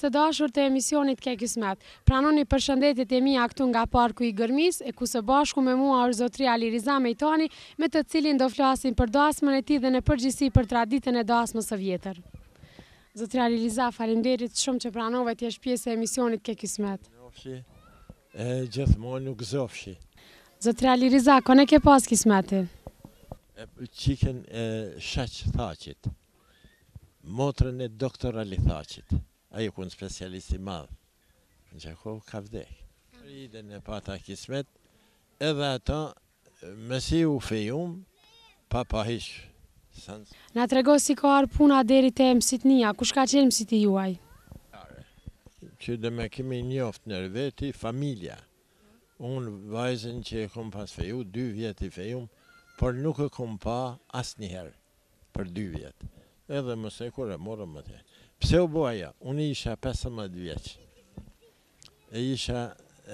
të dashur të emisionit Ke Kismet. Pranoni përshëndetjet e mia këtu nga Parku i Gërmis, e ku së bashku me mua është zotria Liriza Mejtani, me të cilin do flasim për dasmën e tij dhe në përgjithësi për traditën e dasmës së vjetër. Zotria Liriza, faleminderit shumë që pranove të jesh pjesë e emisionit Ke Kismet. Gjithmonë nuk zofshi. Zotria Liriza, këne ke pas kismetin? Qiken e shaq Thaqit, motrën e doktor Ali Thaqit, ajo kun specialist i madh. Në që kohë ka vdek. Riden e pata kismet, edhe ata mësi u fejum, pa hish. Na trego si ka arë puna deri te mësitnia, kush ka qenë mësiti juaj? Që dhe me kemi njoft në veti, familja. Unë vajzën që e kom pas feju, 2 vjet i fejum, por nuk e kom pa asnjëherë për 2 vjet. Edhe mëse kur e morëm më të. Pse u boja? Unë isha 15 vjeç. E isha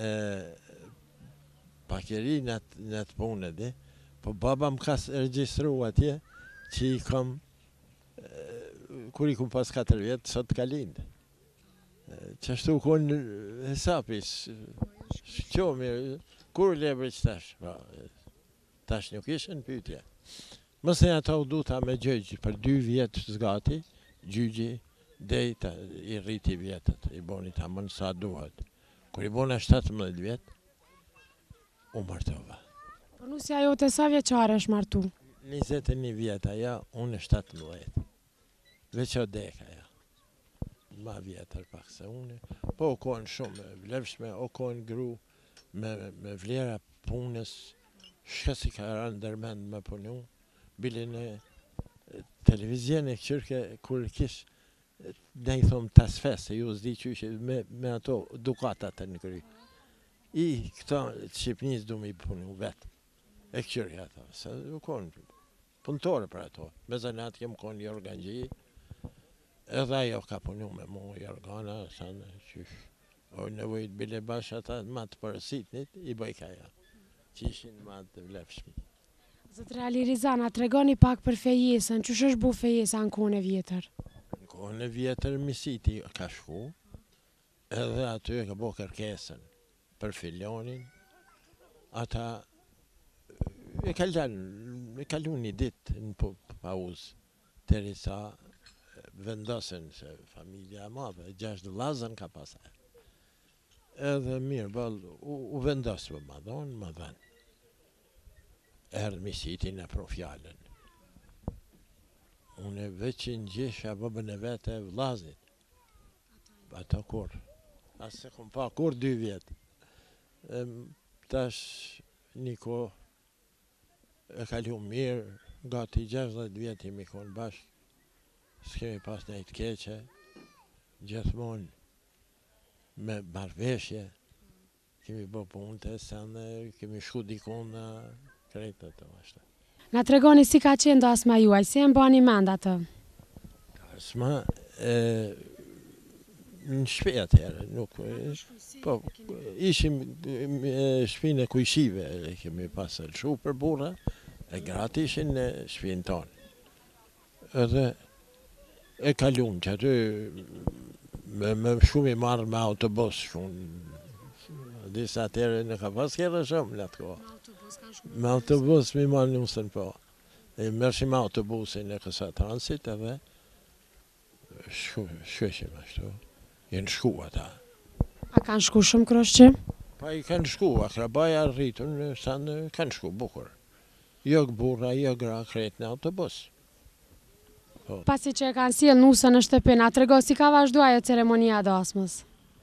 pakeri në të punë dhe, po baba më ka regjistru atje që i kom, kur i kom pas 4 vjet, sot ka lindë. Qashtu konë hesapis, shqomi, kur lebri që tash? Tash nuk ishën pytja. Mëse ata u duta me gjëgjë për 2 vjetë zgati, gjygji, dejta i rriti vjetët, i boni ta mënë sa duhet. Kur i bona 17 vjetë, u martova. Po nusja jote sa vjeqare është martu? 21 vjetë aja, unë 17. Veç o deka ja. Ma vjetër pak se unë. Po o konë shumë vlefshme, o konë gru me vlera punës, shka si ka rënë dërmend me punu, bilin e televizion e kërke kur kish, ne i thomë tas feste, ju zdi qyshe me ato dukatat e në kry. I këta Shqipnis du me i punu vetë, e kërke ato, se u konë punëtore për ato. Me zanat kem konë Jorgangji, edhe ajo ka punu me mu Jorgana, sa në qysh, o nevojt bile bash ata ma të përësitnit, i bëjka ja, që ishin ma të vlefshmi. Zotria Liriza, na tregoni pak për fejesën, qysh është bu fejesa në kohën e vjetër? Në kohën e vjetër misiti ka shku, edhe aty e ka bo kërkesën për filionin, ata e kalu një ditë në pauzë, teri sa vendosen se familja madhe, 6 vllazën ka pasaj. Edhe mirë, u vendosë për më dhonë. Erdë misiti në profjallën. Unë veç në gjisha bëbën e vete e vllazit. Ata kur. Asë se kom pa kur 2 vjetë. Tash një ko e kalu mirë, gati 60 vjetë imi konë bashkë. S'kemi pas nejtë keqe, gjithmonë me marveshje. Kemi bë punë të sene, kemi shku dikon në krejtë të ashtë. Na tregoni si ka qenë dasma juaj, si e mbani mend atë? Dasma, në shpe atëherë, nuk, po, ishim shpinë e kujshive, kemi pasë lëshu për burra, e gratë ishin në shpinë tonë. Edhe e kalun që aty, me shumë i marrë me autobus, disa atëherë në ka pas kërë shumë në atë kohë. Me autobus mi marrë nusën po. E mërshim autobusin e kësa transit edhe shkueshim ashtu. Jenë shku ata. A kanë shku shumë kroshqi? Pa i kanë shku, akrabaja rritun, kanë shku bukur. Jo burra, jo gra, krejt në autobus. Pasi që e kanë sjell nusën në shtëpi, na trego si ka vazhdu ajo ceremonia dasmës?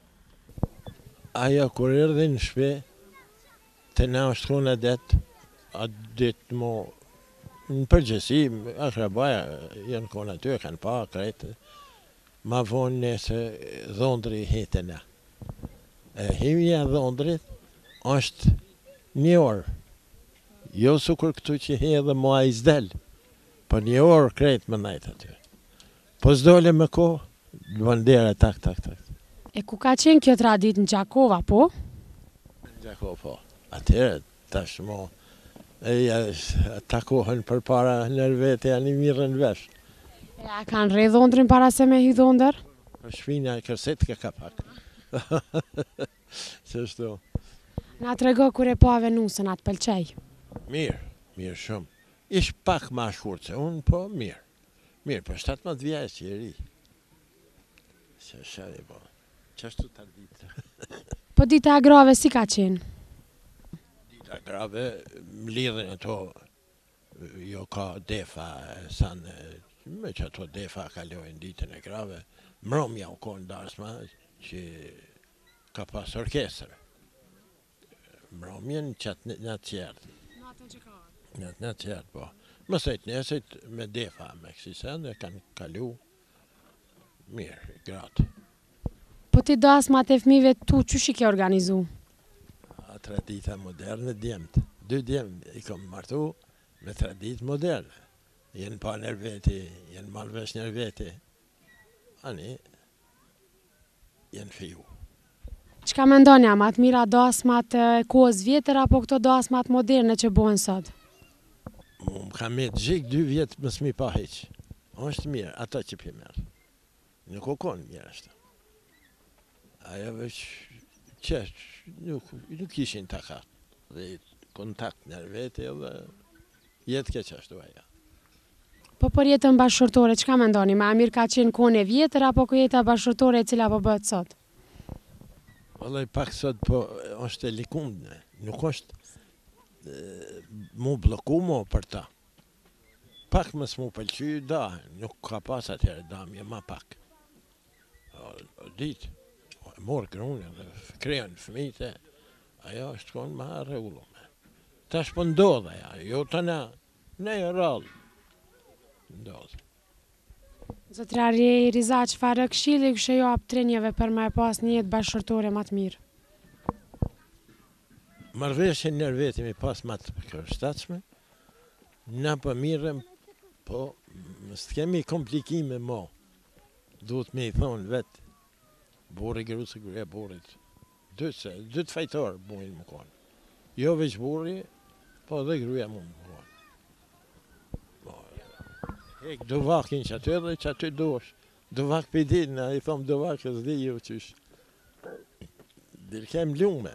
Ajo kur erdhi në shpe, të na është kona detë, atë ditë mo, në përgjësi, akrabaja, janë kona ty, kanë pa, krejtë, ma vonë nëse dhondri hitëna. Himja dhondrit është 1 orë, jo sukur këtu që hi edhe mua i zdel, po 1 orë krejtë më najtë aty. Po s'dole me ko, bandera tak. E ku ka qenë kjo tradit në Gjakova, po? Në Gjakova, po. Atyre, tashmo, takohen për para nërvete, janë i mirën vesh. A kanë rre dhondrin para se me hy dhondër? Shpina e kërset ka pak. Qështu. Na të rego kur e pave nusën, atë pëlqej. Mirë shumë. Ish pak ma shkurt se unë, po mirë. Mirë, për 17 vjeç që i ri. Se shari, po. Qështu të ditë. Po dita e grave si ka qenë? Dita grave, më lidhen ato, jo ka defa, sanë, me që ato defa kalojnë ditën e grave. Mromja u konë darsma, që ka pas orkestrë. Mromjen qatë në qertë. Në qertë, po. Mësejt nesejt me defa, me kësi sende, kanë kalu mirë, gratë. Po ti dasmat e fëmijëve tu, që shi ke organizu? A tradita moderne djemët. 2 djemë i kom martu me tradit moderne. Jenë pa nërveti, jenë malvesh nërveti. Ani, jenë fiju. Qka me ndonja, ma të mira dasmat e kohës vjetër, apo këto dasmat moderne që bojnë sot? Më kam me të gjikë 2 vjetë më s'mi pa heqë. është mirë, ata që për merë. Nuk o konë mirë është. Aja veç që nuk ishin takat. Dhe kontakt në vete dhe jetë keq ashtu aja. Po për jetën bashkëshortore, qka me ndoni? Ma mirë ka qenë kone vjetër, apo kjo jeta bashkëshortore e cila po bëhet sot? Vallaj pak sot po është e likundne. Nuk është mu bloku mo për ta. Pak më s'mu pëlqy dahen. Nuk ka pas atëherë damje, ma pak. Ditë, morë grune dhe krejen fëmite, ajo është konë ma rregullume. Tash po ndodhe ja, jo të na, ne e rallë. Ndodhe. Zotrari Riza, çfarë këshilli kështë jo apë trenjeve për me pas një jetë bashkëshortore më të mirë? Marrveshje nërë veti mi pas më të përshtatshme, na për mirëm, po së kemi komplikime mo. Duhet me i thonë vetë, burri grusë gruja burrit. Dytë fajtorë bujnë më konë. Jo veç burri, po dhe gruja mu më konë. Hek do vakin që aty dhe që aty dosh. Do vak për dinë, a i thomë do vakës dhe jo qysh. Dhe kem lume.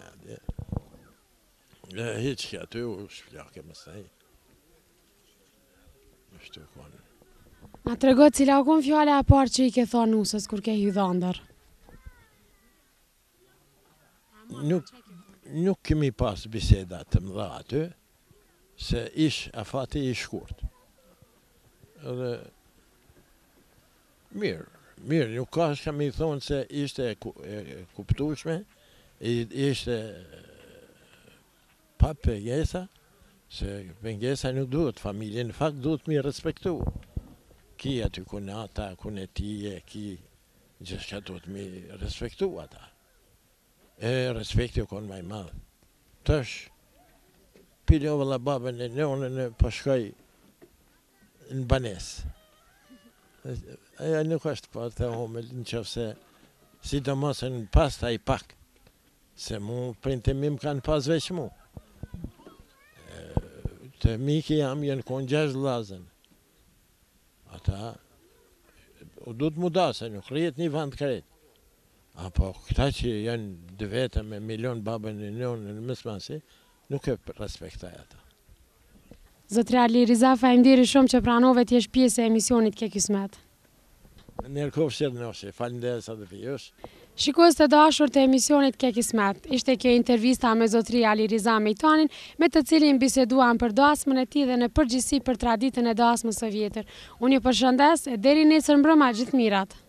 Dhe hiq që aty u shplake më saj. Nështu konë. Na të rego cila u konë fjale e parë që i ke thonë nusës kur ke hydhandër? Nuk kemi pas biseda të mëdha aty, se ish afati i shkurt. Edhe mirë, nuk ka që kam i thonë se ishte e kuptushme, ishte pa pengesa, se pengesa nuk duhet, familje në fakt duhet mi respektu. Ki aty kune ata, kune tije, ki gjithë që duhet mi respektu ata. E respekti u konë maj madhë. Tash, pilove la babën e nënën e pashkaj në banes. Aja nuk është po të homel në qëfë se si do mos në pas taj pak. Se mu printemim kanë pas veç mu. Të miki jam jenë konë 6 lazën. Ata u du të mudase, nuk rrijet një vend kretë. Apo këta që janë 2 vete me milion babën e nënën në mësmasi, nuk e respektaj ata. Zotrari Riza, faleminderit shumë që pranove t'jesh pjesë e emisionit Ke Kismet. Nërkov Shirnoshi, faleminderit sa të vijush. Shikues të dashur të emisionit Ke Kismet, ishte kjo intervista me zotri Ali Riza Mejtanin, me të cilin biseduam për dasmën e tij dhe në përgjithësi për traditën e dasmës së vjetër. Unë ju përshëndes e deri nesër mbrëma, gjithë mirat.